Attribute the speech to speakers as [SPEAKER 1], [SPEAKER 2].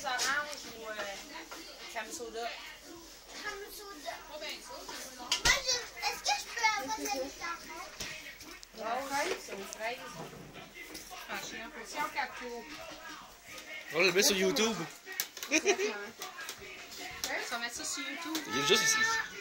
[SPEAKER 1] fraises oranges ou crème soda?
[SPEAKER 2] Crème soda. Est-ce que je peux avoir de la guitare?
[SPEAKER 1] C'est aux fraises.
[SPEAKER 3] Ah, j'ai l'impression qu'à tout.
[SPEAKER 4] On va le mettre sur YouTube.
[SPEAKER 3] Ça va mettre ça sur YouTube.
[SPEAKER 4] Il est juste ici.